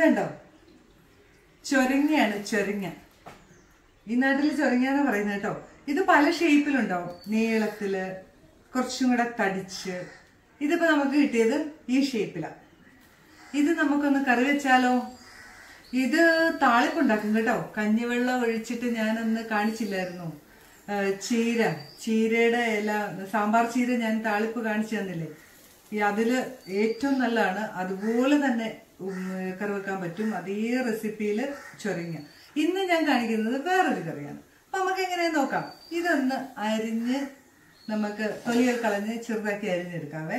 കണ്ടോ, ചൊരങ്ങയാണ്. ചൊരങ്ങ ഈ നാട്ടിൽ ചൊരങ്ങാന്ന് പറയുന്നത് കേട്ടോ. ഇത് പല ഷേപ്പിലുണ്ടാവും, നീളത്തില്, കുറച്ചും കൂടെ തടിച്ച്. ഇതിപ്പോ നമുക്ക് കിട്ടിയത് ഈ ഷേപ്പിലാണ്. ഇത് നമുക്കൊന്ന് കറി വെച്ചാലോ? ഇത് താളിപ്പുണ്ടാക്കും കേട്ടോ. കഞ്ഞിവെള്ളം ഒഴിച്ചിട്ട് ഞാനൊന്ന് കാണിച്ചില്ലായിരുന്നു, ചീരയുടെ ഇല, സാമ്പാർ ചീര ഞാൻ താളിപ്പ് കാണിച്ചു തന്നില്ലേ? അതില് ഏറ്റവും നല്ലതാണ്. അതുപോലെ തന്നെ കറി വെക്കാൻ പറ്റും. അതേ റെസിപ്പിയില് ചൊരങ്ങ. ഇന്ന് ഞാൻ കാണിക്കുന്നത് വേറൊരു കറിയാണ്. അപ്പൊ നമുക്ക് എങ്ങനെയാന്ന് നോക്കാം. ഇതൊന്ന് അരിഞ്ഞ് നമുക്ക് തൊലികൾ കളഞ്ഞ് ചെറുതാക്കി അരിഞ്ഞെടുക്കാവേ.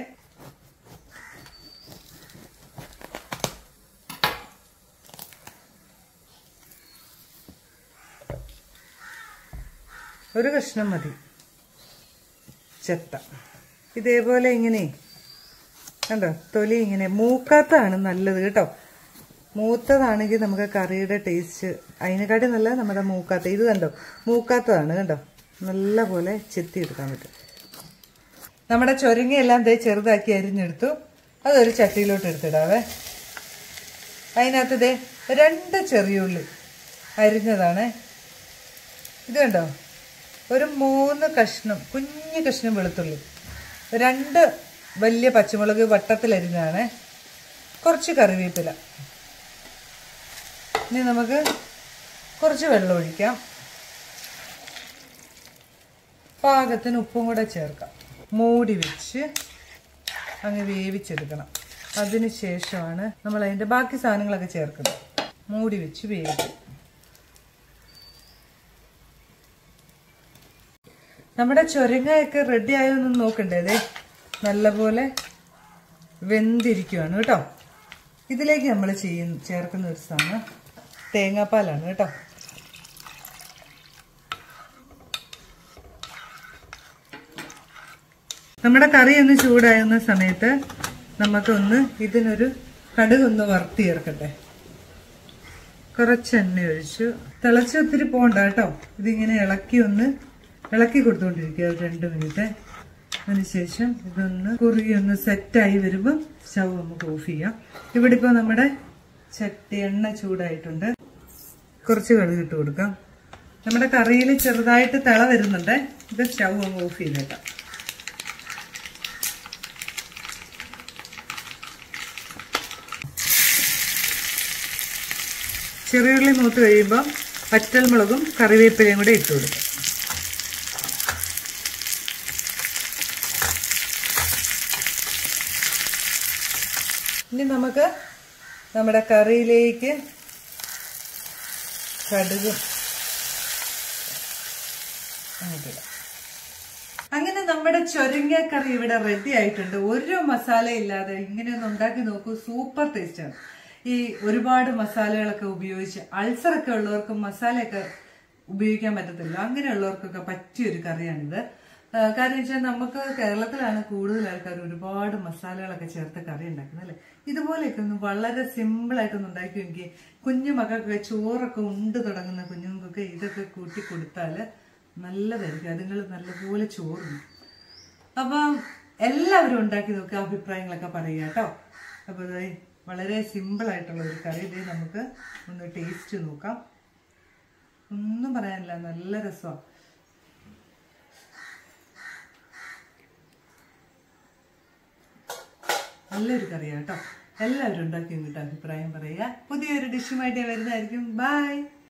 ഒരു കഷ്ണം മതി ചെത്ത. ഇതേപോലെ ഇങ്ങനെ കണ്ടോ, തൊലി ഇങ്ങനെ മൂക്കാത്തതാണ് നല്ലത് കേട്ടോ. മൂത്തതാണെങ്കിൽ നമുക്ക് കറിയുടെ ടേസ്റ്റ് അതിനെക്കാട്ടി നല്ല നമ്മുടെ മൂക്കാത്ത. ഇത് കണ്ടോ, മൂക്കാത്തതാണ് കണ്ടോ. നല്ല പോലെ ചെത്തിയെടുക്കാൻ പറ്റും. നമ്മുടെ ചൊരങ്ങയെല്ലാം ചെറുതാക്കി അരിഞ്ഞെടുത്തു. അതൊരു ചട്ടിയിലോട്ട് എടുത്തിടാവേ. അതിനകത്ത് 2 ചെറിയുള്ളി അരിഞ്ഞതാണ്. ഇത് കണ്ടോ, ഒരു 3 കഷ്ണം, കുഞ്ഞു കഷ്ണം വെളുത്തുള്ളി, 2 വലിയ പച്ചമുളക് വട്ടത്തിലരിഞ്ഞതാണ്, കുറച്ച് കറിവേപ്പില. ഇനി നമുക്ക് കുറച്ച് വെള്ളം ഒഴിക്കാം. പാകത്തിന് ഉപ്പും കൂടെ ചേർക്കാം. മൂടി വെച്ച് അങ്ങ് വേവിച്ചെടുക്കണം. അതിന് ശേഷമാണ് നമ്മൾ അതിൻ്റെ ബാക്കി സാധനങ്ങളൊക്കെ ചേർക്കുന്നത്. മൂടി വെച്ച് വേവിക്കും. നമ്മുടെ ചൊരങ്ങയൊക്കെ റെഡി ആയോന്ന് നോക്കണ്ടേ? നല്ലപോലെ വെന്തിരിക്കുകയാണ് കേട്ടോ. ഇതിലേക്ക് നമ്മൾ ചേർക്കുന്ന ഒരു സാധനം തേങ്ങാപ്പാലാണ് കേട്ടോ. നമ്മുടെ കറി ഒന്ന് ചൂടാകുന്ന സമയത്ത് നമുക്കൊന്ന് ഇതിനൊരു കടുകൊന്ന് വറുത്ത് ചേർക്കട്ടെ. കുറച്ച് എണ്ണ ഒഴിച്ചു. തിളച്ച് ഒത്തിരി പോകണ്ട കേട്ടോ. ഇതിങ്ങനെ ഇളക്കി കൊടുത്തുകൊണ്ടിരിക്കുക 2 മിനിറ്റ്. അതിനുശേഷം ഇതൊന്ന് കുറുകി ഒന്ന് സെറ്റായി വരുമ്പോൾ സ്റ്റൗ നമുക്ക് ഓഫ് ചെയ്യാം. ഇവിടെ ഇപ്പോൾ നമ്മുടെ എണ്ണ ചൂടായിട്ടുണ്ട്. കുറച്ച് കടുക് ഇട്ട് കൊടുക്കാം. നമ്മുടെ കറിയിൽ ചെറുതായിട്ട് തിള വരുന്നുണ്ട്. ഇത് സ്റ്റൗ അങ്ങ് ഓഫ് ചെയ്തേക്കാം. ചെറിയുള്ളി മൂത്ത് കഴിയുമ്പോൾ പച്ചമുളകും കറിവേപ്പിലയും കൂടെ ഇട്ട് കൊടുക്കാം. ഇനി നമുക്ക് നമ്മുടെ കറിയിലേക്ക് കടുകും അങ്ങോട്ടിടാം. അങ്ങനെ നമ്മുടെ ചൊരങ്ങ കറി ഇവിടെ റെഡി ആയിട്ടുണ്ട്. ഒരു മസാല ഇല്ലാതെ ഇങ്ങനെയൊന്ന് ഉണ്ടാക്കി നോക്കൂ. സൂപ്പർ ടേസ്റ്റാണ്. ഈ ഒരുപാട് മസാലകളൊക്കെ ഉപയോഗിച്ച് അൾസറൊക്കെ ഉള്ളവർക്ക് മസാലയൊക്കെ ഉപയോഗിക്കാൻ പറ്റത്തില്ല. അങ്ങനെയുള്ളവർക്കൊക്കെ പറ്റിയൊരു കറിയാണിത്. കാരണം വെച്ചാൽ നമുക്ക് കേരളത്തിലാണ് കൂടുതൽ ആൾക്കാർ ഒരുപാട് മസാലകളൊക്കെ ചേർത്ത് കറി ഉണ്ടാക്കുന്നത് അല്ലേ. ഇതുപോലെയൊക്കെ ഒന്ന് വളരെ സിമ്പിളായിട്ടൊന്ന് ഉണ്ടാക്കിയെങ്കിൽ കുഞ്ഞു മക്കൾക്കൊക്കെ ചോറൊക്കെ ഉണ്ട് തുടങ്ങുന്ന കുഞ്ഞുങ്ങൾക്കൊക്കെ ഇതൊക്കെ കൂട്ടി കൊടുത്താൽ നല്ലതായിരിക്കും. അതുങ്ങൾ നല്ലപോലെ ചോറും. അപ്പം എല്ലാവരും ഉണ്ടാക്കി നോക്കുക, അഭിപ്രായങ്ങളൊക്കെ പറയുക കേട്ടോ. അപ്പോൾ വളരെ സിമ്പിളായിട്ടുള്ള ഒരു കറി നമുക്ക് ഒന്ന് ടേസ്റ്റ് നോക്കാം. ഒന്നും പറയാനില്ല, നല്ല രസമാണ്. നല്ലൊരു കറിയാണ് കേട്ടോ. എല്ലാവരും ഉണ്ടാക്കി നോക്കിയിട്ട് അഭിപ്രായം പറയുക. പുതിയൊരു ഡിഷുമായിട്ട് വരുന്നതായിരിക്കും. ബൈ.